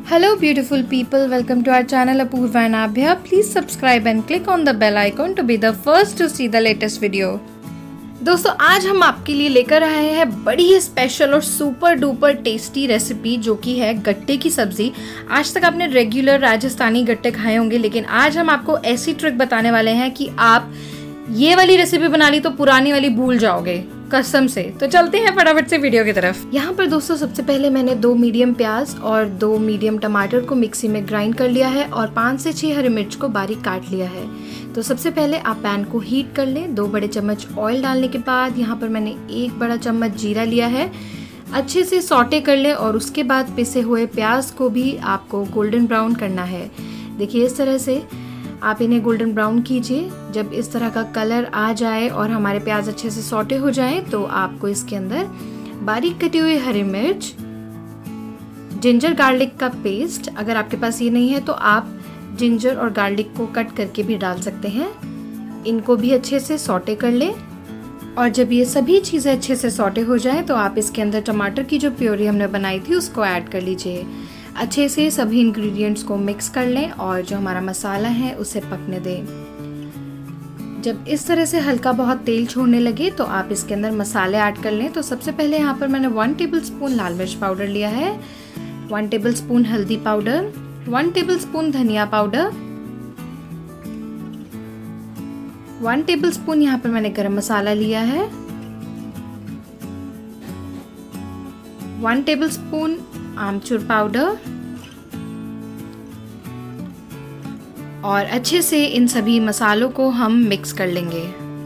Hello beautiful people, welcome to our channel Apurva and Abhya. Please subscribe and click on the bell icon to be the first to see the latest video. दोस्तों आज हम आपके लिए लेकर आए हैं बड़ी ही स्पेशल और सुपर डुपर टेस्टी रेसिपी जो कि है गट्टे की सब्जी। आज तक आपने रेगुलर राजस्थानी गट्टे खाए होंगे, लेकिन आज हम आपको ऐसी ट्रिक बताने वाले हैं कि आप ये वाली रेसिपी बना ली तो पुरानी वाली भूल जाओगे कसम से। तो चलते हैं फटाफट से वीडियो की तरफ। यहाँ पर दोस्तों सबसे पहले मैंने 2 मीडियम प्याज और 2 मीडियम टमाटर को मिक्सी में ग्राइंड कर लिया है और 5 से 6 हरी मिर्च को बारीक काट लिया है। तो सबसे पहले आप पैन को हीट कर लें। 2 बड़े चम्मच ऑयल डालने के बाद यहाँ पर मैंने 1 बड़ा चम्मच जीरा लिया है। अच्छे से सॉटे कर लें और उसके बाद पिसे हुए प्याज को भी आपको गोल्डन ब्राउन करना है। देखिए इस तरह से आप इन्हें गोल्डन ब्राउन कीजिए। जब इस तरह का कलर आ जाए और हमारे प्याज अच्छे से सॉटे हो जाएं तो आपको इसके अंदर बारीक कटी हुई हरी मिर्च, जिंजर गार्लिक का पेस्ट, अगर आपके पास ये नहीं है तो आप जिंजर और गार्लिक को कट करके भी डाल सकते हैं। इनको भी अच्छे से सॉटे कर लें और जब ये सभी चीज़ें अच्छे से सॉटे हो जाए तो आप इसके अंदर टमाटर की जो प्योरी हमने बनाई थी उसको ऐड कर लीजिए। अच्छे से सभी इंग्रेडिएंट्स को मिक्स कर लें और जो हमारा मसाला है उसे पकने दें। जब इस तरह से हल्का बहुत तेल छोड़ने लगे तो आप इसके अंदर मसाले ऐड कर लें। तो सबसे पहले यहाँ पर मैंने 1 टेबलस्पून लाल मिर्च पाउडर लिया है, 1 टेबलस्पून हल्दी पाउडर, 1 टेबलस्पून धनिया पाउडर, 1 टेबलस्पून यहाँ पर मैंने गरम मसाला लिया है, 1 टेबलस्पून आमचूर पाउडर और अच्छे से इन सभी मसालों को हम मिक्स कर लेंगे।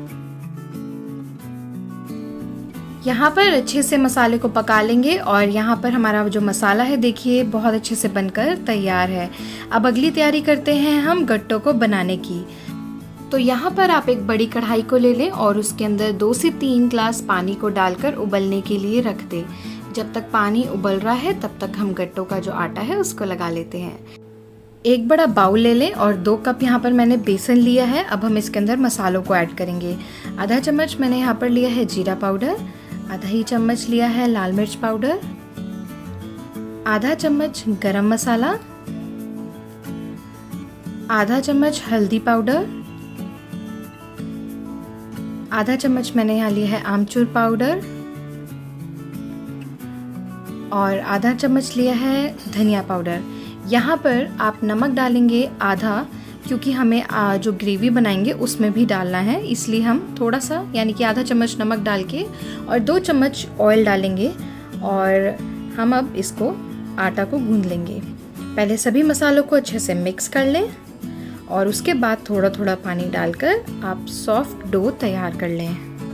यहाँ पर अच्छे से मसाले को पका लेंगे और यहाँ पर हमारा जो मसाला है देखिए बहुत अच्छे से बनकर तैयार है। अब अगली तैयारी करते हैं हम गट्टों को बनाने की। तो यहाँ पर आप एक बड़ी कढ़ाई को ले लें और उसके अंदर 2 से 3 ग्लास पानी को डालकर उबलने के लिए रख दें। जब तक पानी उबल रहा है तब तक हम गट्टों का जो आटा है उसको लगा लेते हैं। एक बड़ा बाउल ले लें और 2 कप यहाँ पर मैंने बेसन लिया है। अब हम इसके अंदर मसालों को ऐड करेंगे। आधा चम्मच मैंने यहाँ पर लिया है जीरा पाउडर, आधा ही चम्मच लिया है लाल मिर्च पाउडर, आधा चम्मच गरम मसाला, आधा चम्मच हल्दी पाउडर, आधा चम्मच मैंने यहाँ लिया है आमचूर पाउडर और आधा चम्मच लिया है धनिया पाउडर। यहाँ पर आप नमक डालेंगे आधा, क्योंकि हमें जो ग्रेवी बनाएंगे उसमें भी डालना है, इसलिए हम थोड़ा सा यानी कि आधा चम्मच नमक डाल के और 2 चम्मच ऑयल डालेंगे और हम अब इसको आटा को गूंद लेंगे। पहले सभी मसालों को अच्छे से मिक्स कर लें और उसके बाद थोड़ा थोड़ा पानी डालकर आप सॉफ्ट डो तैयार कर लें।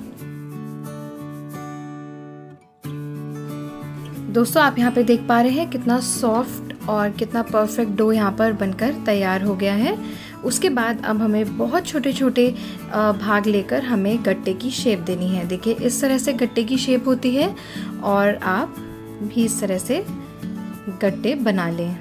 दोस्तों आप यहाँ पे देख पा रहे हैं कितना सॉफ्ट और कितना परफेक्ट डो यहाँ पर बनकर तैयार हो गया है। उसके बाद अब हमें बहुत छोटे छोटे भाग लेकर हमें गट्टे की शेप देनी है। देखिए इस तरह से गट्टे की शेप होती है और आप भी इस तरह से गट्टे बना लें।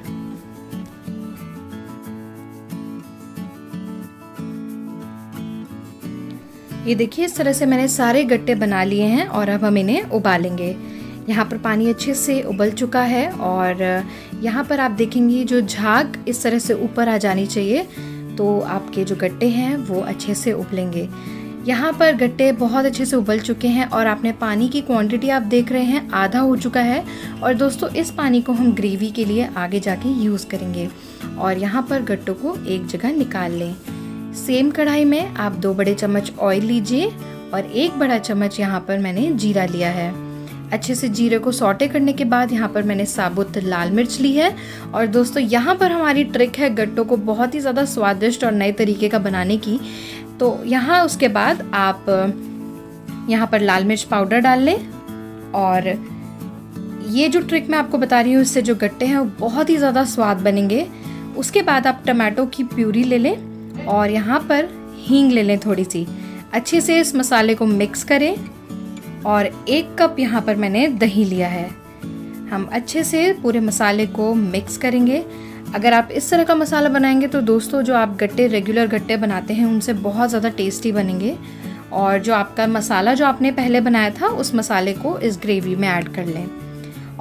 ये देखिए इस तरह से मैंने सारे गट्टे बना लिए हैं और अब हम इन्हें उबालेंगे। यहाँ पर पानी अच्छे से उबल चुका है और यहाँ पर आप देखेंगे जो झाग इस तरह से ऊपर आ जानी चाहिए, तो आपके जो गट्टे हैं वो अच्छे से उबलेंगे। यहाँ पर गट्टे बहुत अच्छे से उबल चुके हैं और आपने पानी की क्वांटिटी आप देख रहे हैं आधा हो चुका है। और दोस्तों इस पानी को हम ग्रेवी के लिए आगे जाके यूज़ करेंगे। और यहाँ पर गट्टों को एक जगह निकाल लें। सेम कढ़ाई में आप 2 बड़े चम्मच ऑयल लीजिए और 1 बड़ा चम्मच यहाँ पर मैंने जीरा लिया है। अच्छे से जीरे को सॉटे करने के बाद यहाँ पर मैंने साबुत लाल मिर्च ली है। और दोस्तों यहाँ पर हमारी ट्रिक है गट्टों को बहुत ही ज़्यादा स्वादिष्ट और नए तरीके का बनाने की। तो यहाँ उसके बाद आप यहाँ पर लाल मिर्च पाउडर डाल लें और ये जो ट्रिक मैं आपको बता रही हूँ इससे जो गट्टे हैं वो बहुत ही ज़्यादा स्वाद बनेंगे। उसके बाद आप टमाटो की प्यूरी ले लें और यहाँ पर हींग ले लें थोड़ी सी। अच्छे से इस मसाले को मिक्स करें और 1 कप यहाँ पर मैंने दही लिया है। हम अच्छे से पूरे मसाले को मिक्स करेंगे। अगर आप इस तरह का मसाला बनाएंगे तो दोस्तों जो आप गट्टे रेगुलर गट्टे बनाते हैं उनसे बहुत ज़्यादा टेस्टी बनेंगे। और जो आपका मसाला जो आपने पहले बनाया था उस मसाले को इस ग्रेवी में ऐड कर लें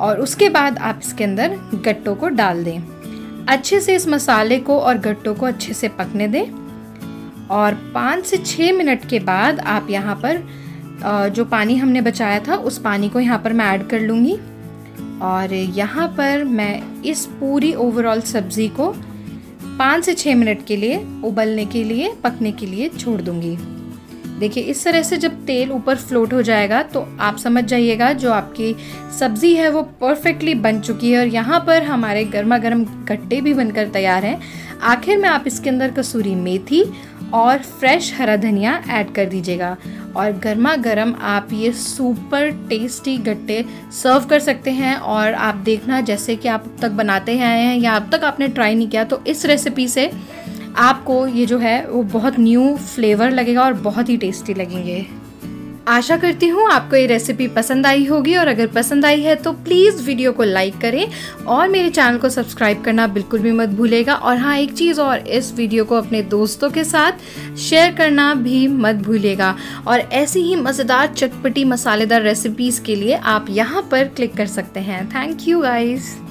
और उसके बाद आप इसके अंदर गट्टों को डाल दें। अच्छे से इस मसाले को और गट्टों को अच्छे से पकने दें और 5 से 6 मिनट के बाद आप यहाँ पर जो पानी हमने बचाया था उस पानी को यहाँ पर मैं ऐड कर लूँगी और यहाँ पर मैं इस पूरी ओवरऑल सब्ज़ी को 5 से 6 मिनट के लिए उबलने के लिए, पकने के लिए छोड़ दूँगी। देखिए इस तरह से जब तेल ऊपर फ्लोट हो जाएगा तो आप समझ जाइएगा जो आपकी सब्ज़ी है वो परफेक्टली बन चुकी है और यहाँ पर हमारे गर्मा गर्म गट्टे भी बनकर तैयार हैं। आखिर में आप इसके अंदर कसूरी मेथी और फ्रेश हरा धनिया ऐड कर दीजिएगा और गर्मा गर्म आप ये सुपर टेस्टी गट्टे सर्व कर सकते हैं। और आप देखना जैसे कि आप अब तक बनाते आए हैं या अब तक आपने ट्राई नहीं किया तो इस रेसिपी से आपको ये जो है वो बहुत न्यू फ्लेवर लगेगा और बहुत ही टेस्टी लगेंगे। आशा करती हूँ आपको ये रेसिपी पसंद आई होगी और अगर पसंद आई है तो प्लीज़ वीडियो को लाइक करें और मेरे चैनल को सब्सक्राइब करना बिल्कुल भी मत भूलिएगा। और हाँ, एक चीज़ और, इस वीडियो को अपने दोस्तों के साथ शेयर करना भी मत भूलिएगा। और ऐसी ही मज़ेदार चटपटी मसालेदार रेसिपीज़ के लिए आप यहाँ पर क्लिक कर सकते हैं। Thank you guys.